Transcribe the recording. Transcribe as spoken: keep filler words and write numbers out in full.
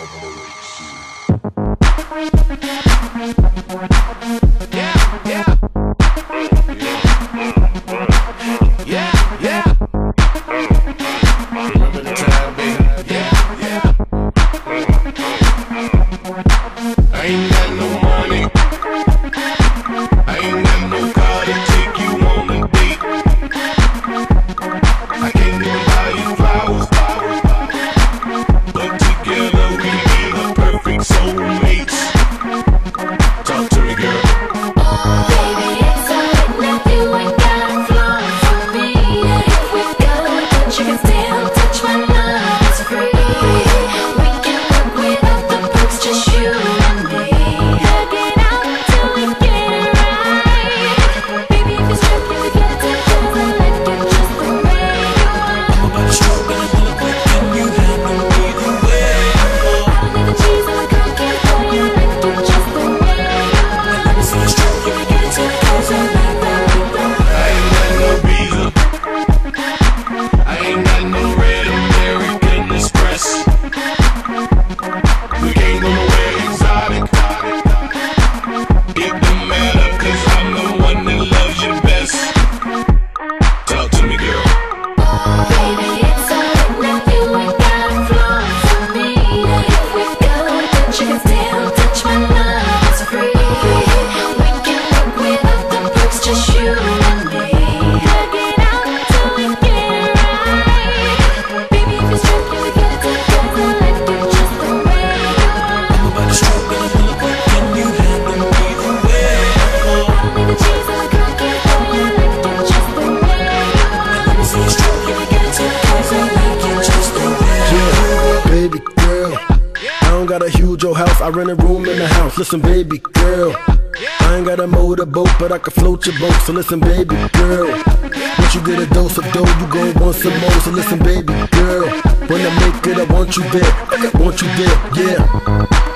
got a huge old house, I rent a room in the house. Listen, baby girl, I ain't got a motorboat, but I can float your boat. So listen, baby girl, once you get a dose of dough, you gon' want some more. So listen, baby girl, when I make it, I want you there, I want you there, yeah.